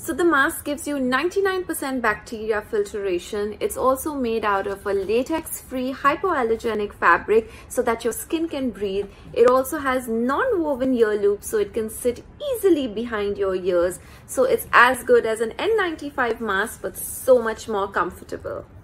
So the mask gives you 99% bacteria filtration. It's also made out of a latex-free hypoallergenic fabric so that your skin can breathe. It also has non-woven ear loops so it can sit easily behind your ears. So it's as good as an N95 mask but so much more comfortable.